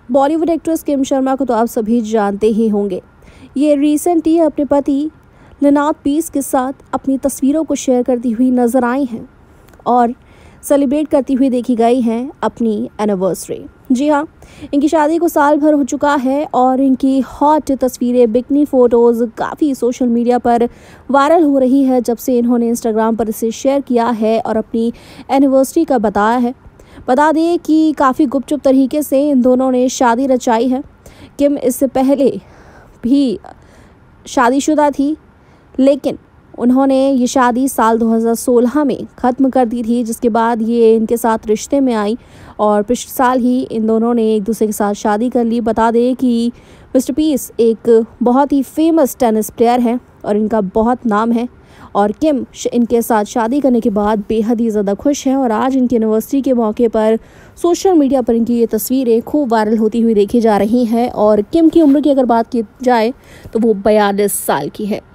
Bollywood actress किम शर्मा को तो आप सभी जानते ही होंगे। ये रिसेंटली अपने पति लिनाथ पीस के साथ अपनी तस्वीरों को शेयर करती हुई नजर आई हैं और सेलिब्रेट करती हुई देखी गई हैं अपनी एनिवर्सरी। जी हाँ, इनकी शादी को साल भर हो चुका है और इनकी हॉट तस्वीरें, बिकनी फ़ोटोज़ काफ़ी सोशल मीडिया पर वायरल हो रही है जब से इन्होंने इंस्टाग्राम पर इसे शेयर किया है और अपनी एनिवर्सरी का बताया है। बता दें कि काफ़ी गुपचुप तरीके से इन दोनों ने शादी रचाई है। किम इससे पहले भी शादीशुदा थी, लेकिन उन्होंने ये शादी साल 2016 में ख़त्म कर दी थी, जिसके बाद ये इनके साथ रिश्ते में आई और पिछले साल ही इन दोनों ने एक दूसरे के साथ शादी कर ली। बता दें कि मिस्टर पीस एक बहुत ही फेमस टेनिस प्लेयर हैं और इनका बहुत नाम है और किम इनके साथ शादी करने के बाद बेहद ही ज़्यादा खुश हैं और आज इनकी एनिवर्सरी के मौके पर सोशल मीडिया पर इनकी ये तस्वीरें खूब वायरल होती हुई देखी जा रही हैं। और किम की उम्र की अगर बात की जाए तो वो 42 साल की है।